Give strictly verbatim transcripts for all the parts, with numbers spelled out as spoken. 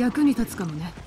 役に立つかもね。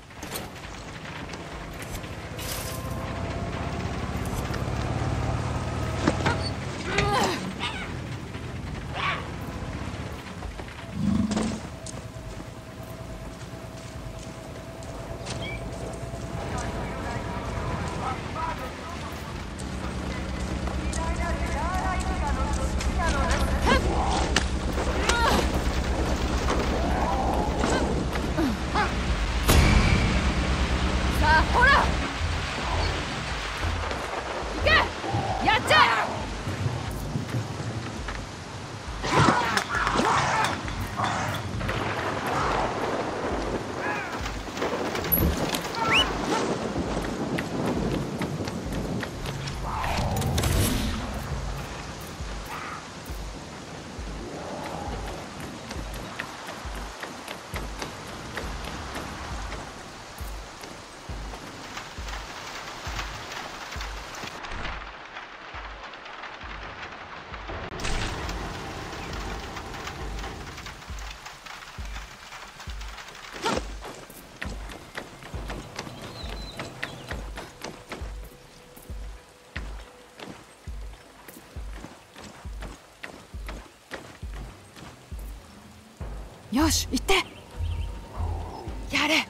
よし、行ってやれ。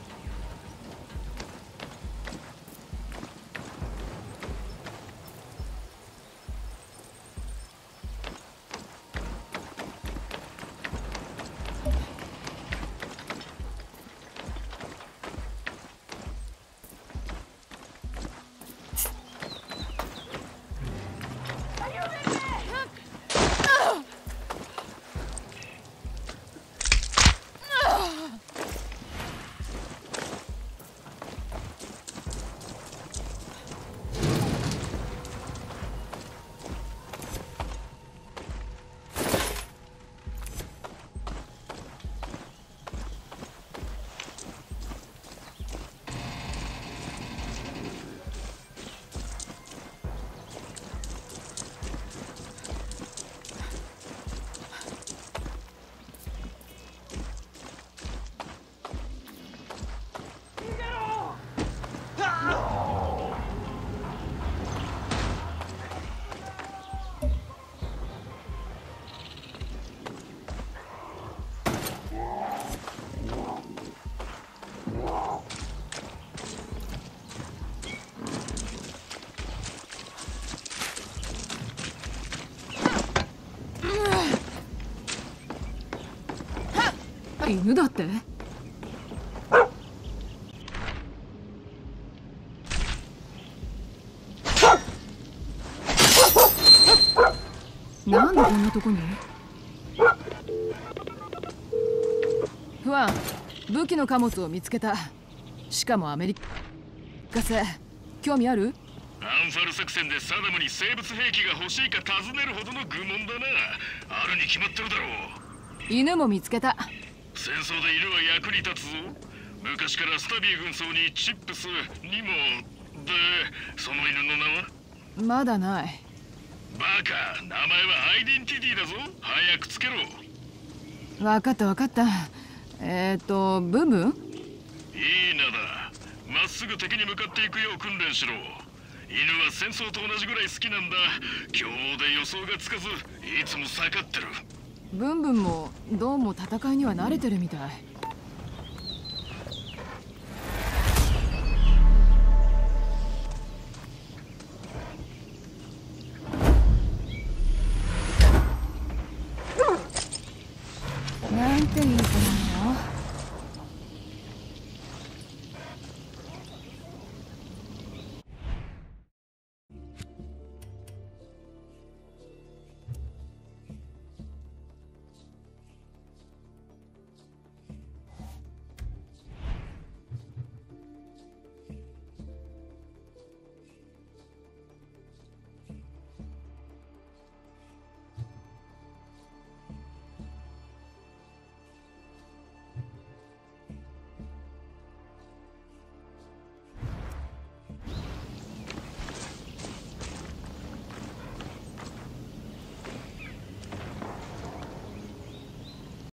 犬だって？なんでこんなとこに？不安、武器の貨物を見つけた。しかもアメリカ製。興味ある？ アンファル作戦でサダムに生物兵器が欲しいか尋ねるほどの愚問だな。あるに決まってるだろう。 犬も見つけた。 戦争で犬は役に立つぞ。昔からスタビー軍曹にチップスにも。で、その犬の名は？ まだない。 バカ、名前はアイデンティティだぞ。早くつけろ。 分かった分かった。えっとブンブン？ いいなだ。まっすぐ敵に向かっていくよう訓練しろ。犬は戦争と同じぐらい好きなんだ。凶暴で予想がつかず、いつも下がってる。 ブンブンもどうも戦いには慣れてるみたい。